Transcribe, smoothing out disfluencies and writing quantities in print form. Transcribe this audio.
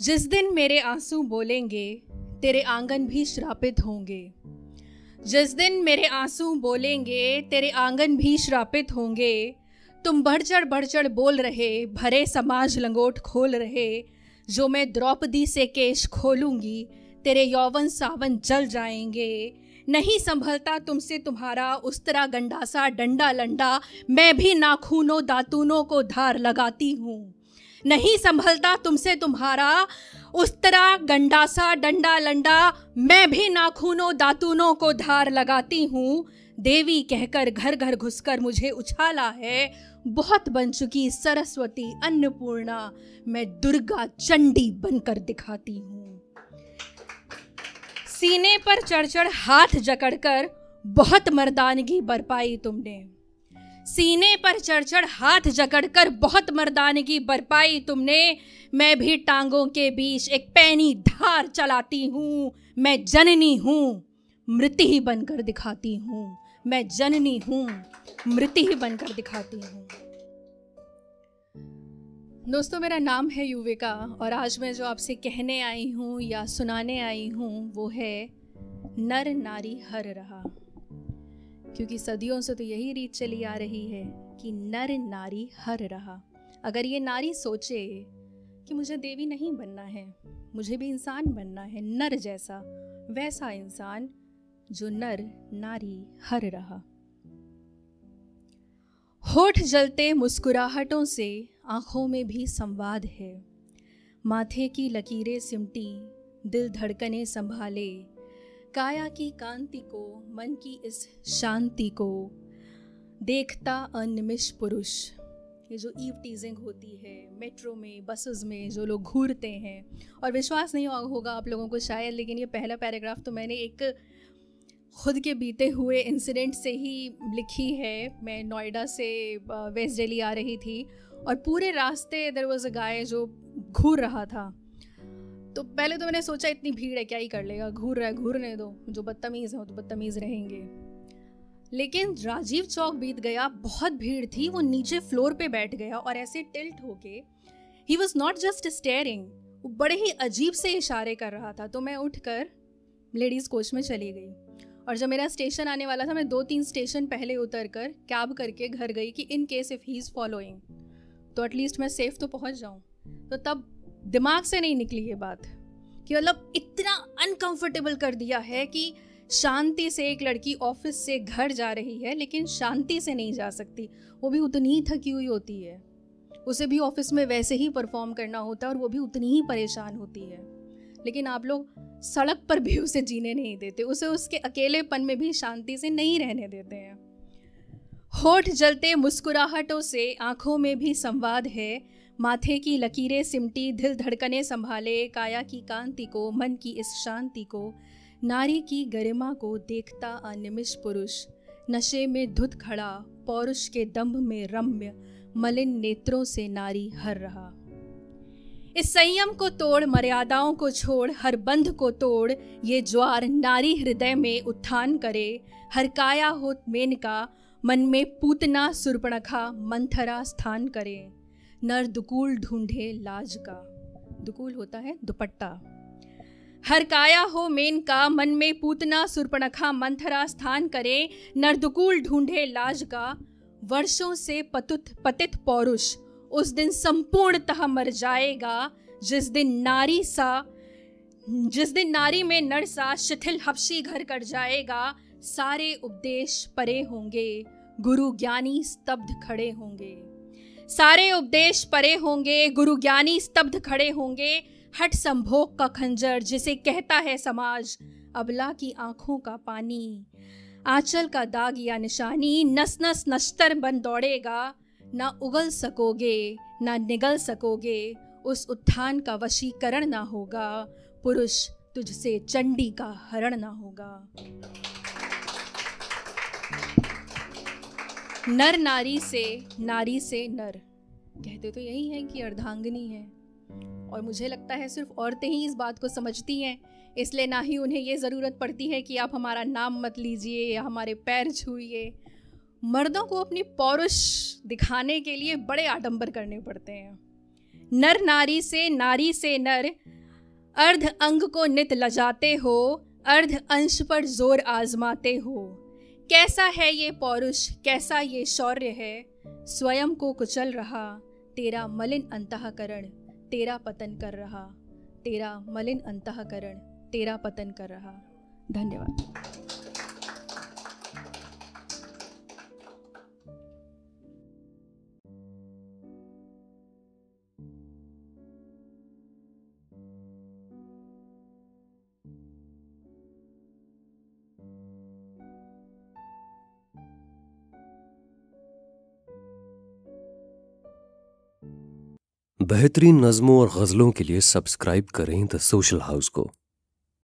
जिस दिन मेरे आंसू बोलेंगे तेरे आंगन भी श्रापित होंगे। जिस दिन मेरे आंसू बोलेंगे तेरे आंगन भी श्रापित होंगे। तुम बढ़ चढ़ बोल रहे, भरे समाज लंगोट खोल रहे। जो मैं द्रौपदी से केश खोलूंगी तेरे यौवन सावन जल जाएंगे। नहीं संभलता तुमसे तुम्हारा उस्तरा गंडासा डंडा लंडा, मैं भी नाखूनों दातूनों को धार लगाती हूँ। नहीं संभलता तुमसे तुम्हारा उस्तरा गंडासा डंडा लंडा, मैं भी नाखूनों दातूनों को धार लगाती हूँ। देवी कहकर घर घर घुसकर मुझे उछाला है, बहुत बन चुकी सरस्वती अन्नपूर्णा, मैं दुर्गा चंडी बनकर दिखाती हूँ। सीने पर चढ़ चढ़ हाथ जकड़कर बहुत मर्दानगी बरपाई तुमने। सीने पर चढ़ चढ़ हाथ जकड़कर बहुत मर्दानगी बरपाई तुमने। मैं भी टांगों के बीच एक पैनी धार चलाती हूँ। मैं जननी हूँ, मृति ही बनकर दिखाती हूँ। मैं जननी हूँ, मृति ही बनकर दिखाती हूँ। दोस्तों, मेरा नाम है युविका और आज मैं जो आपसे कहने आई हूँ या सुनाने आई हूँ वो है नर नारी हर रहा। क्योंकि सदियों से तो यही रीत चली आ रही है कि नर नारी हर रहा। अगर ये नारी सोचे कि मुझे देवी नहीं बनना है, मुझे भी इंसान बनना है, नर जैसा, वैसा इंसान जो नर नारी हर रहा। होठ जलते मुस्कुराहटों से आंखों में भी संवाद है। माथे की लकीरें सिमटी दिल धड़कने संभाले, काया की कांति को मन की इस शांति को देखता अनिमिष पुरुष। ये जो ईव टीजिंग होती है मेट्रो में, बसेस में, जो लोग घूरते हैं, और विश्वास नहीं होगा आप लोगों को शायद, लेकिन ये पहला पैराग्राफ तो मैंने एक खुद के बीते हुए इंसिडेंट से ही लिखी है। मैं नोएडा से वेस्ट दिल्ली आ रही थी और पूरे रास्ते देयर वाज अ गाय जो घूर रहा था। तो पहले तो मैंने सोचा इतनी भीड़ है, क्या ही कर लेगा, घूर रहा है, घूरने दो, जो बदतमीज़ है तो बदतमीज़ रहेंगे। लेकिन राजीव चौक बीत गया, बहुत भीड़ थी, वो नीचे फ्लोर पे बैठ गया और ऐसे टिल्ट होके ही वॉज नॉट जस्ट स्टेयरिंग, वो बड़े ही अजीब से इशारे कर रहा था। तो मैं उठकर लेडीज़ कोच में चली गई और जब मेरा स्टेशन आने वाला था मैं 2-3 स्टेशन पहले उतर कर कैब करके घर गई कि in case if he is following तो एटलीस्ट मैं सेफ तो पहुंच जाऊं। तो तब दिमाग से नहीं निकली ये बात कि मतलब इतना अनकंफर्टेबल कर दिया है कि शांति से एक लड़की ऑफिस से घर जा रही है लेकिन शांति से नहीं जा सकती। वो भी उतनी ही थकी हुई होती है, उसे भी ऑफिस में वैसे ही परफॉर्म करना होता है और वो भी उतनी ही परेशान होती है, लेकिन आप लोग सड़क पर भी उसे जीने नहीं देते, उसे उसके अकेलेपन में भी शांति से नहीं रहने देते हैं। होठ जलते मुस्कुराहटों से आंखों में भी संवाद है, माथे की लकीरें सिमटी दिल धड़कने संभाले, काया की कांति को मन की इस शांति को, नारी की गरिमा को देखता अनिमिष पुरुष, नशे में धुत खड़ा पौरुष के दंभ में रम्य, मलिन नेत्रों से नारी हर रहा। इस संयम को तोड़, मर्यादाओं को छोड़, हर बंध को तोड़, ये ज्वार नारी हृदय में उत्थान करे। हर काया हो मेनका, मन में पूतना सुर्पणखा मंथरा स्थान करे। नर दुकूल ढूंढे लाज का, दुकूल होता है दुपट्टा। हर काया हो मेनका, मन में पूतना सुर्पणखा मंथरा स्थान करे। नर दुकूल ढूंढे लाज का, वर्षों से पतित पौरुष उस दिन संपूर्णतः मर जाएगा। जिस दिन नारी में नर सा शिथिल हबशी घर कर जाएगा। सारे उपदेश परे होंगे, गुरु ज्ञानी स्तब्ध खड़े होंगे। सारे उपदेश परे होंगे, गुरु ज्ञानी स्तब्ध खड़े होंगे। हठ संभोग का खंजर जिसे कहता है समाज, अबला की आंखों का पानी, आंचल का दाग या निशानी, नस नस नश्तर बन दौड़ेगा। ना उगल सकोगे ना निगल सकोगे, उस उत्थान का वशीकरण ना होगा। पुरुष तुझसे चंडी का हरण ना होगा। नर नारी से नर, कहते तो यही है कि अर्धांगिनी है, और मुझे लगता है सिर्फ औरतें ही इस बात को समझती हैं, इसलिए ना ही उन्हें ये ज़रूरत पड़ती है कि आप हमारा नाम मत लीजिए या हमारे पैर छूइए। मर्दों को अपनी पौरुष दिखाने के लिए बड़े आडंबर करने पड़ते हैं। नर नारी से नर, अर्ध अंग को नित लजाते हो, अर्ध अंश पर जोर आजमाते हो। कैसा है ये पौरुष, कैसा ये शौर्य है, स्वयं को कुचल रहा तेरा मलिन अंतःकरण तेरा पतन कर रहा, तेरा मलिन अंतःकरण तेरा पतन कर रहा। धन्यवाद। बेहतरीन नज़्मों और गज़लों के लिए सब्सक्राइब करें द सोशल हाउस को।